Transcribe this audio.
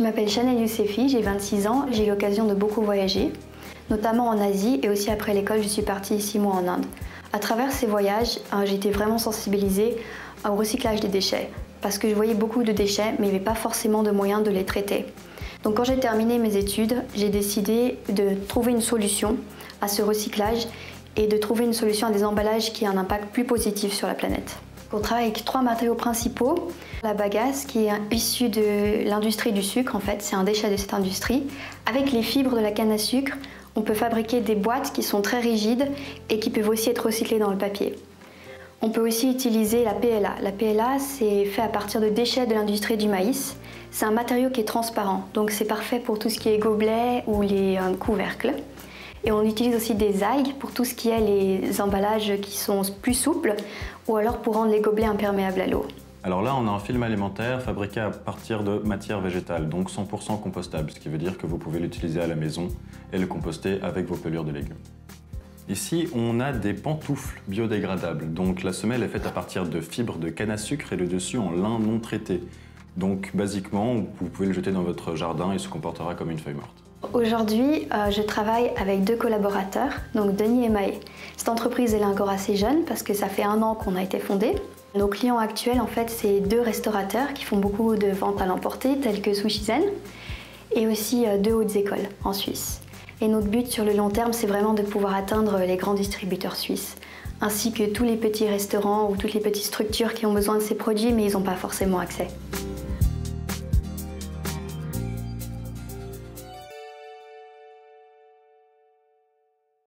Je m'appelle Chanel Youssefi, j'ai 26 ans, j'ai eu l'occasion de beaucoup voyager, notamment en Asie et aussi après l'école, je suis partie 6 mois en Inde. À travers ces voyages, j'ai été vraiment sensibilisée au recyclage des déchets parce que je voyais beaucoup de déchets mais il n'y avait pas forcément de moyens de les traiter. Donc quand j'ai terminé mes études, j'ai décidé de trouver une solution à ce recyclage et de trouver une solution à des emballages qui aient un impact plus positif sur la planète. On travaille avec 3 matériaux principaux. La bagasse qui est issue de l'industrie du sucre, en fait, c'est un déchet de cette industrie. Avec les fibres de la canne à sucre, on peut fabriquer des boîtes qui sont très rigides et qui peuvent aussi être recyclées dans le papier. On peut aussi utiliser la PLA. La PLA, c'est fait à partir de déchets de l'industrie du maïs. C'est un matériau qui est transparent, donc c'est parfait pour tout ce qui est gobelets ou les couvercles. Et on utilise aussi des algues pour tout ce qui est les emballages qui sont plus souples ou alors pour rendre les gobelets imperméables à l'eau. Alors là, on a un film alimentaire fabriqué à partir de matière végétale, donc 100% compostable, ce qui veut dire que vous pouvez l'utiliser à la maison et le composter avec vos pelures de légumes. Ici, on a des pantoufles biodégradables, donc la semelle est faite à partir de fibres de canne à sucre et le dessus en lin non traité. Donc basiquement, vous pouvez le jeter dans votre jardin et il se comportera comme une feuille morte. Aujourd'hui, je travaille avec 2 collaborateurs, donc Denis et Maë. Cette entreprise elle est encore assez jeune parce que ça fait 1 an qu'on a été fondé. Nos clients actuels, en fait, c'est 2 restaurateurs qui font beaucoup de ventes à l'emporter, tels que Sushi Zen, et aussi 2 hautes écoles en Suisse. Et notre but sur le long terme, c'est vraiment de pouvoir atteindre les grands distributeurs suisses, ainsi que tous les petits restaurants ou toutes les petites structures qui ont besoin de ces produits, mais ils n'ont pas forcément accès.